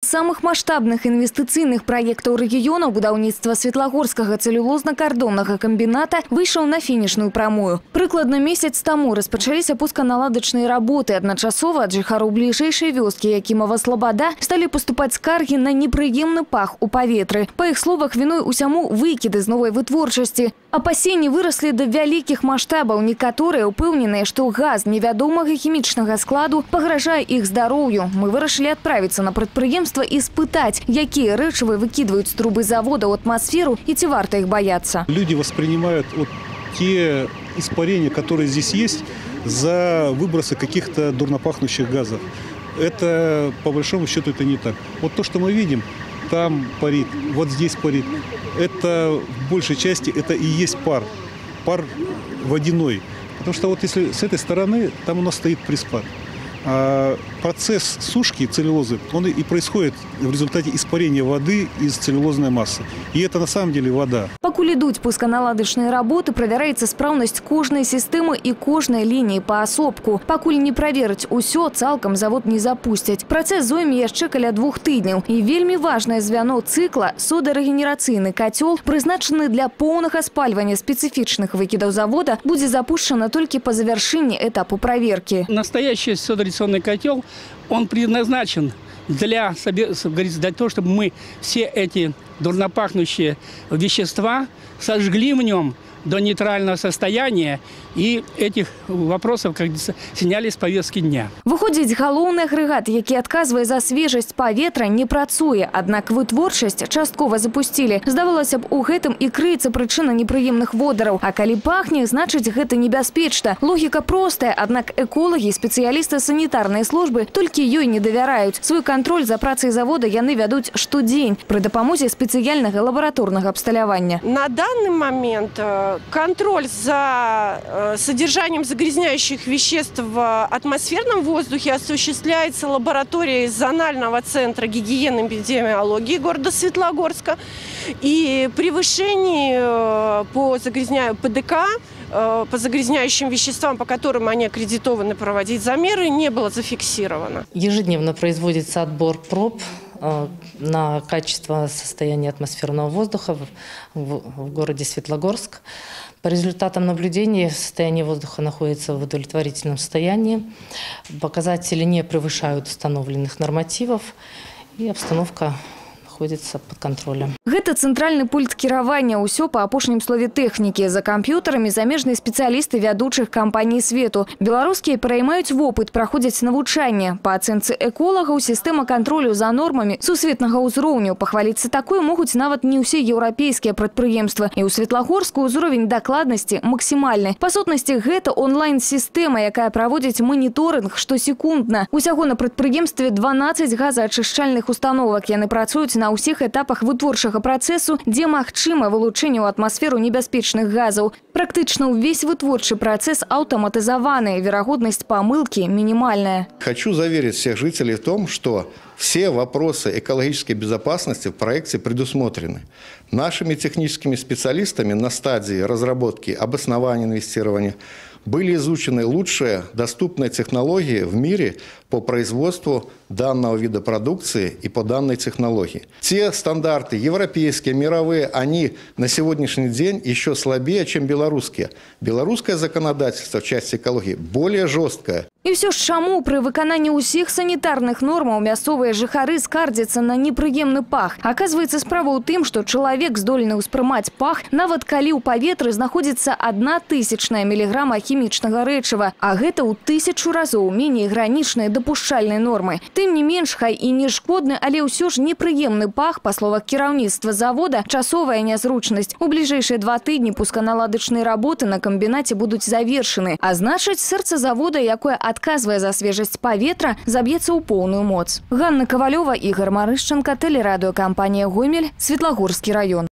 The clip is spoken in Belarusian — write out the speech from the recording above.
самых масштабных інвестыцыйных праектаў рэгіёна будаўніцтва Светлагорскага цэлюлозна-кардоннага камбіната выйшаў на фінішную прамую. Прыкладна месяц таму распачаліся пусканаладачныя работы. Адначасова ад жыхароў бліжэйшай вёскі Якімава Слабада сталі паступаць скаргі на непрыемны пах у паветры. Па іх словах, віной усяму выкіды з новай вытворчасці. Апасенні выраслі да вялікіх маштабаў. Некаторыя ўпэўненыя, што газ невядомага хімічнага складу пагражае іх здароўю. Мы вырашылі отправиться на предприемство и испытать, какие рэчывы выкидывают с трубы завода в атмосферу и ці варта их бояться. Люди воспринимают вот те испарения, которые здесь есть, за выбросы каких-то дурнопахнущих газов. Это, по большому счету, это не так. Вот то, что мы видим, там парит, вот здесь парит. Это в большей части это и есть пар. Пар водяной. Потому что вот если с этой стороны, там у нас стоит приспад. Процесс сушки целлюлозы, он и происходит в результате испарения воды из целлюлозной массы. И это на самом деле вода. Пакуль ідуць пусканаладачныя работы, правяраецца спраўнасць кожнай сістэмы і кожнай лініі паасобку. Пакуль не праверыць усё, цалкам завод не запусцяць. Працэс зойме яшчэ каля 2 тыдняў. І вельмі важнае звяно цыкла – содарэгенерацыйны кацёл, прызначаны для поўнага спальвання спецыфічных выкідаў завода, будзе запущена толькі па завяршэнні этапу праверкі. Настоящий содорационный котел, он предназначен для того, чтобы мы все эти дурнопахнущие вещества сожгли в нем до нейтрального состояния, и этих вопросов, как сняли с повестки дня. Выходзіць, галоўны агрэгат, які адказвае за свежасць паветра, не працуе. Аднак вытворчасць часткова запусцілі. Здавалася б, у гэтым і крыецца прычына непрыемных водараў. А калі пахне, значыць, гэта небяспечна. Логіка простая, аднак эколагі, спецыялісты санітарнай службы толькі ёй не давяраюць. Свой кантроль за працай завода яны вядуць штодзень пры дапамозе спецыяльнага лабараторнага абсталявання. На данный момент контроль за содержанием загрязняющих веществ в атмосферном воздухе осуществляется лабораторией зонального центра гигиены и эпидемиологии города Светлогорска. И превышений по ПДК, по загрязняющим веществам, по которым они аккредитованы проводить замеры, не было зафиксировано. Ежедневно производится отбор проб на качество состояния атмосферного воздуха в городе Светлогорск. По результатам наблюдений состояние воздуха находится в удовлетворительном состоянии. Показатели не превышают установленных нормативов, и обстановка находится под контролем. Гэта цэнтральны пульт кіравання, ўсё па апошнім слове тэхнікі. За камп'ютарамі замежныя спецыялісты вядучых кампаній свету. Беларускія пераймаюць вопыт, праходзяць навучанне. Па ацэнцы эколагаў, сістэма кантролю за нормамі сусветнага ўзроўню. Пахваліцца такой могуць нават не ўсе еўрапейскія прадпрыемствы. І ў Светлагорску ўзровень дакладнасці максімальны. Па сутнасці, гэта онлайн-сістэма, якая праводзіць маніторынг штосекундна. Усяго на прадпрыемстве 12 газаачышчальных установак. Яны працуюць на ўсіх этапах вытворчага працэсу, дзе магчыма вылучэнне ў атмасферу небяспечных газаў. Практычна ўвесь вытворчы працэс аўтаматызаваны, верагоднасць памылкі минимальная. Хочу заверить всех жителей в том, что все вопросы экологической безопасности в проекте предусмотрены. Нашими техническими специалистами на стадии разработки обоснования инвестирования были изучены лучшие доступные технологии в мире по производству данного вида продукции и по данной технологии. Те стандарты, европейские, мировые, они на сегодняшний день еще слабее, чем белорусские. Белорусское законодательство в части экологии более жесткое. І ўсё ж чаму пры выкананні ўсіх санітарных нормаў мясцовыя жыхары скардзяцца на непрыемны пах? Аказваецца, справа ў тым, што чалавек здольны ўспрымаць пах, нават калі ў паветры знаходзіцца 1/1000 міліграма хімічнага рэчыва, а гэта ў 1000 разоў меней гранічнай дапушчальнай нормы. Тым не менш, хай і не шкодны, але ўсё ж непрыемны пах, па словах кіраўніцтва завода, часовая нязручнасць. У бліжэйшыя 2 тыдні пусканаладачныя работы на камбінаце будуць завершаны, а значыць, сэрца завода, якое адказвае за свежасць паветра, заб'ецца ў поўную моц. Ганна Кавалёва, Ігор Марышченко, тэлерадыёкампанія «Гомель», Светлагорскі раён.